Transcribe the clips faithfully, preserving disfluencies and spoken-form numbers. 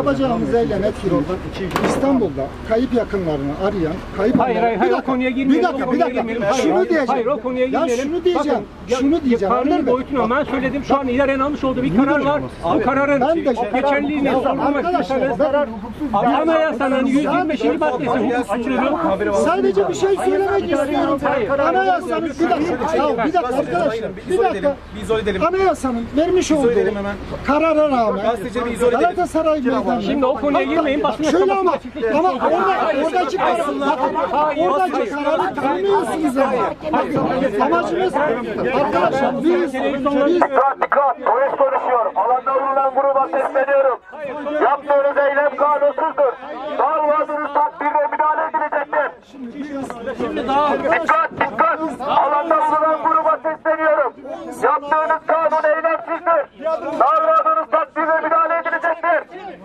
Yapacağımız eylem etkili. İstanbul'da kayıp yakınlarını arayan, kayıp hayır, hayır, hayır, o konuya girmeyelim. Bir dakika, bir dakika. Hayır, şunu hayır, diyeceğim. Hayır, o konuya girmeyelim. Ya şunu diyeceğim. Bakın, şunu diyeceğim. Kanun boyutunu ben söyledim. Şu an idareden almış olduğu bir karar var. Bu kararın geçerliliğini sorgulamak istiyorsanız Anayasanın yüz yirmi beşinci maddesi hukuk. Sadece bir şey söylemek istiyorum. Anayasanın bir dakika. Ya bir dakika arkadaşlar. Bir dakika. Anayasanın vermiş olduğu karara rağmen Galatasaray meydanı. Şimdi o konuya girmeyin. Basın şöyle ama ama orada, oradaki kararı oradaki kararı tanımıyorsunuz ama. Amacımız arkadaşlar biz Dikkat dikkat polis konuşuyor. Alanda bulunan gruba sesleniyorum. Yaptığınız eylem kanunsuzdur. Davranışınız takdirde müdahale edilecektir. Dikkat dikkat. Alanda bulunan gruba sesleniyorum. Yaptığınız kanun eylemsizdir. Davranışınız takdirde müdahale edilecektir.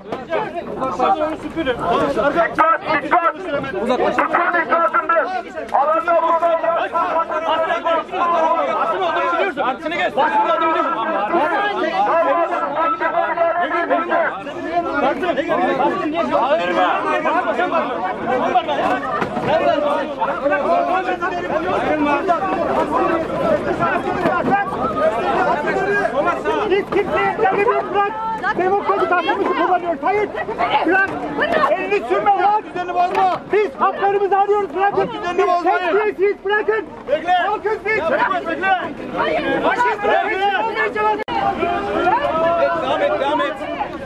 Dikkat dikkat. Bütün dikkatinde. Alanda bulunan Basın olduğunu biliyorsun. Artısını geç. Basın olduğunu biliyorsun. Biz kimseye devlet bırak. Demokratik hakkımızı kullanıyoruz. Hayır. Bırak. Elini sürme lan. Düzenini bozma. Biz haklarımızı arıyoruz. Bırakın. Düzenini bozmayın. Teksiyesiz bırakın. Bekle. Halkız biz. Bekle. Hayır. Başız bırakın. Devam et. Devam et.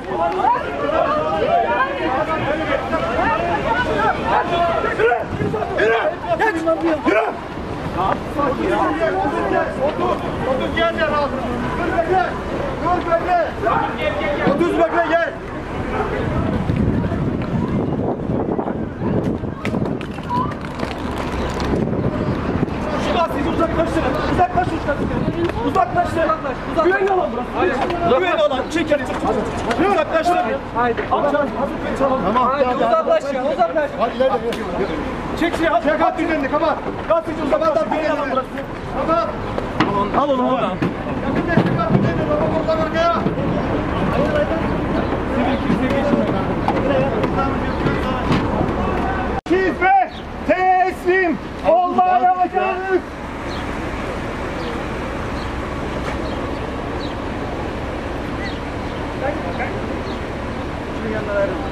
Yürü. Yürü. Geç. Yürü. Otur. Otur gel gel abi. Dur bekle. Dur bekle. Otur bekle gel. Siz uzaklaştırın. Uzaklaşın uzaklaşın. Uzaklaştırın. Güvenli olan burası. Güvenli olan. Çekin. Uzaklaştırın. Haydi. Tamam. Haydi uzaklaş ya. Uzaklaş. Hadi ileride. Çek şey. Çek at düzenini. Kapat. Gazeteci uzaklaştır. Güvenli olan burası. Kapat. Al onu oradan. Hizmet teslim olmaya başardık. Şunun yanına verin.